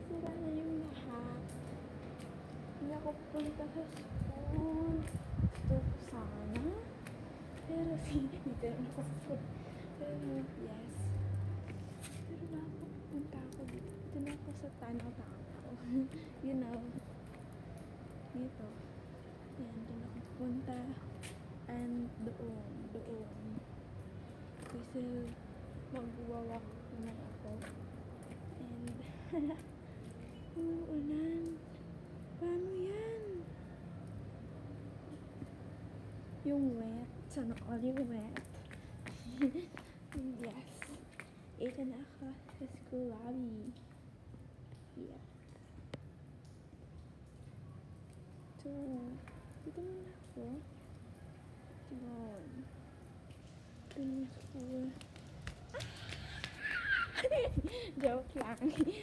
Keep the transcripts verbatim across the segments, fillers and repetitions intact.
sira na yung lahat. Hindi ako punta sa school. Gusto ko sana. Pero hindi ko naman ako sa school. Pero yes. Pero bago punta ako dito. Dito na ako sa tanaw-tanaw. You know. Dito. Yan, doon ako punta. And doon, doon. Kasi magwawak naman ako. And uulan. Paano yan? Yung wet. Sana all yung wet. Yes. Ito na ako sa school lobby. Yeah. So, dito muna ako. Yun. Ito yung school. Joke lang.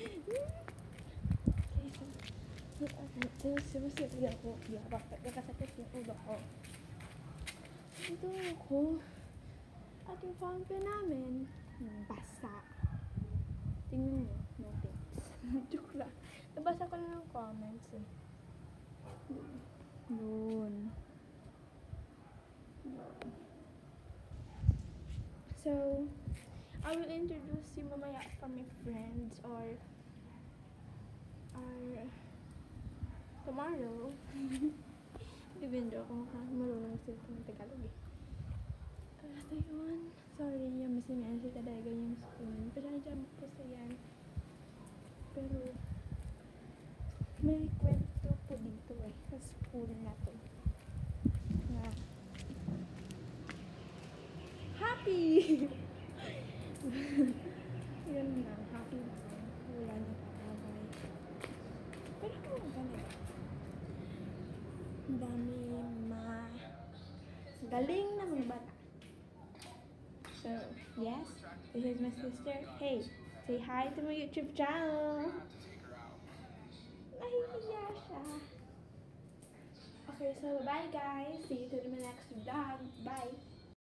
Okay, so, ito, sumusipid ako. Yeah, bakit nakasakit yung ulo ko. Ito ako. At yung fountain namin, basa. Tingnan mo, no thanks. Joke lang. Nabasa ko na ng comments eh. Yun. So, I will introduce you mamaya from my friends or or tomorrow. Depende ako kung marunong sila ng Tagalog eh. Uh, so yun. Sorry, yung masimayan si talaga yung spoon. Pasensya mo po sa yan. Pero, may kwento po dito eh. Sa school na to. Na, happy! Yun na, happy na. Wala na kakabay. Pero kung ganun, ang dami ma galing na mga bata. So, yes, this is my sister. Hey, say hi to my YouTube channel. Nahihiya siya. Okay, so bye guys. See you to the next vlog. Bye.